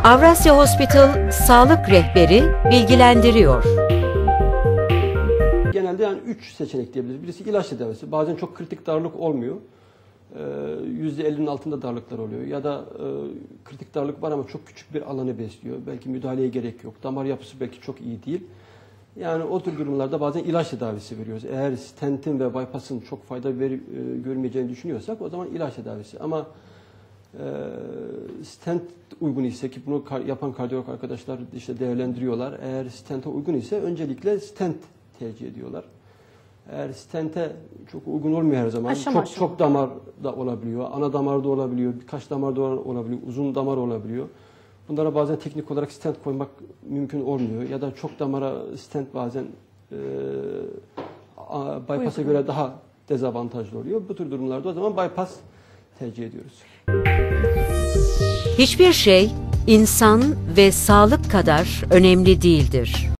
Avrasya Hospital Sağlık Rehberi bilgilendiriyor. Genelde yani 3 seçenek diyebiliriz. Birisi ilaç tedavisi. Bazen çok kritik darlık olmuyor. %50'nin altında darlıklar oluyor. Ya da kritik darlık var ama çok küçük bir alanı besliyor. Belki müdahaleye gerek yok. Damar yapısı belki çok iyi değil. Yani o tür durumlarda bazen ilaç tedavisi veriyoruz. Eğer stentin ve bypass'ın çok fayda görmeyeceğini düşünüyorsak o zaman ilaç tedavisi. Ama stent uygun ise, ki bunu yapan kardiyolog arkadaşlar işte değerlendiriyorlar. Eğer stente uygun ise öncelikle stent tercih ediyorlar. Eğer stente çok uygun olmuyor her zaman. Çok damar da olabiliyor, ana damar da olabiliyor, birkaç damar da olabiliyor, uzun damar olabiliyor. Bunlara bazen teknik olarak stent koymak mümkün olmuyor. Ya da çok damara stent bazen bypass'a göre daha dezavantajlı oluyor. Bu tür durumlarda o zaman bypass tercih ediyoruz. Hiçbir şey insan ve sağlık kadar önemli değildir.